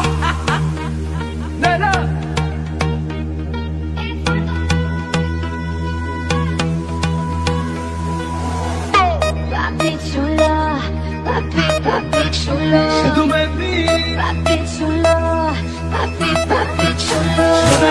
لا لا Papi chulo, papi chulo. Se tu me pides, Papi chulo, papi chulo. se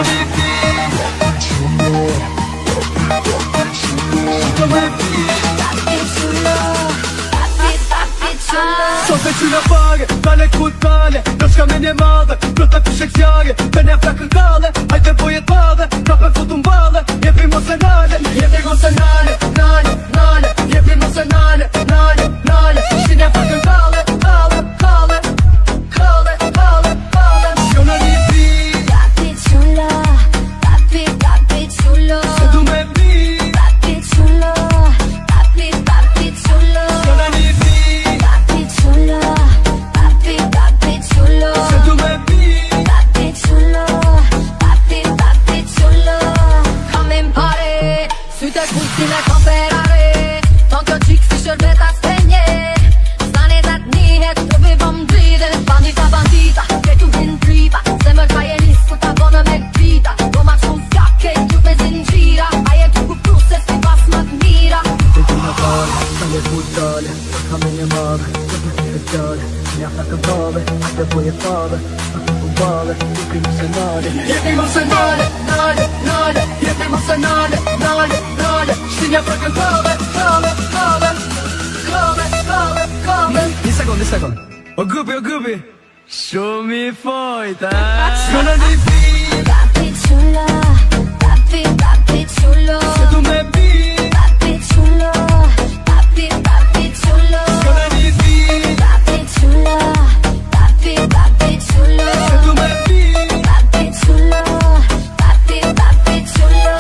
tu me pides, Papi chulo, papi chulo. so se që në pare, tale ku tale Në shka me një madhe, në të pishe kësjare Për një flakë kale, hajte bojet madhe Ka për futu mbale, jepi mos e nale Jepi mos e nale, nale, nale Jepi mos e nale, nale, nale Shti një flakë kale, kale, kale Kale, kale, kale Shko në një pi Papi chulo, papi chulo. Se du me pi Papi chulo, papi chulo. Shko në një pi Papi chulo, papi chulo. Se du me pi Papi chulo, papi chulo. Kam in pare, syte kustin e kam Ferrari. Ton kjo qik si shërbet as penje. Stani dat nihet, të vivam dride. Bandita, bandita, kretu vin tripa. Zemër ka jenis, ku ta bonë me grita. Do ma shumë skake, gjut me zingjira. Aje tu ku pruse, si pas më t'mira. Se du në pare, tale ku tale Ka me një madhe, të për të fjale Një flakë kale, hajte bojet madhe Ka për futu mbale, jepi mos e nale Jepi mos e nale, nale, nale Jepi mos e nale, nale, nale Shti një flakë kale, kale, kale Kale, kale, kale Një sekund O gupi Shumë i fojt, Shko në një pi Papi chulo, papi chulo. Se du me pi Papi chulo, papi chulo. Shko në një pi Papi chulo, papi chulo. Se du me pi Papi chulo, papi chulo.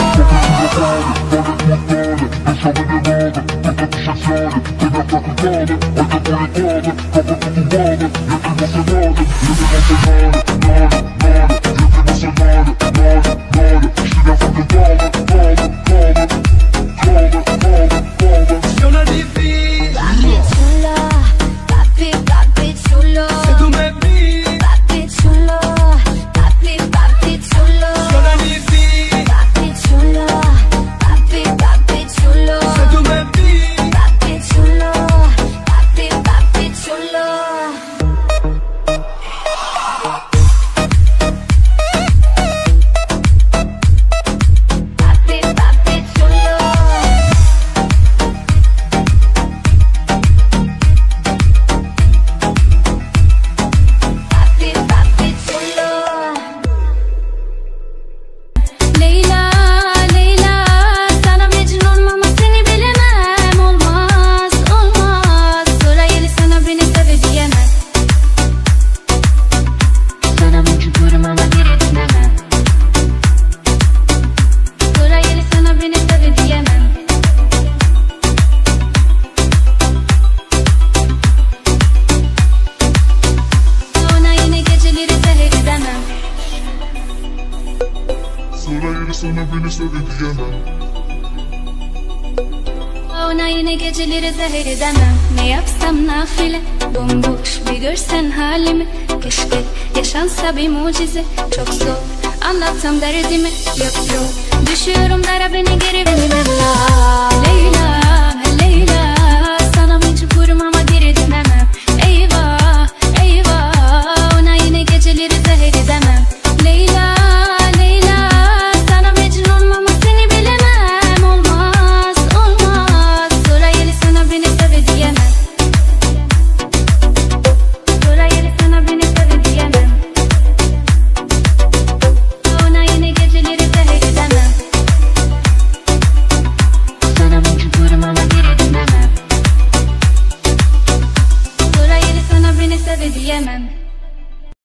Shko në një pi Papi chulo, papi chulo. Se du me pi Papi chulo, papi chulo. Shko në një pi Papi chulo, papi chulo. Se du me pi Papi chulo, papi chulo. Papi chulo. Papi chulo. Leyla, Leyla, sana mecnun ama seni bilemem. Olmaz, olmaz. Sonra yeni sana beni sev diyemem. Sana mecburum ama geri dönemem. Sonra yeni sana beni sev diyemem. Sonra yeni geceleri zehir edemem. Sonra yine sana beni sev diyemem. Ona yine geceleri zehir edemem. Ne yapsam nafile, bomboş bir görsen halimi. Keşke yaşansa bir mucize. Çok zor anlatsam derdimi. Yok yok düşüyorum dara beni geri vermem. Leyla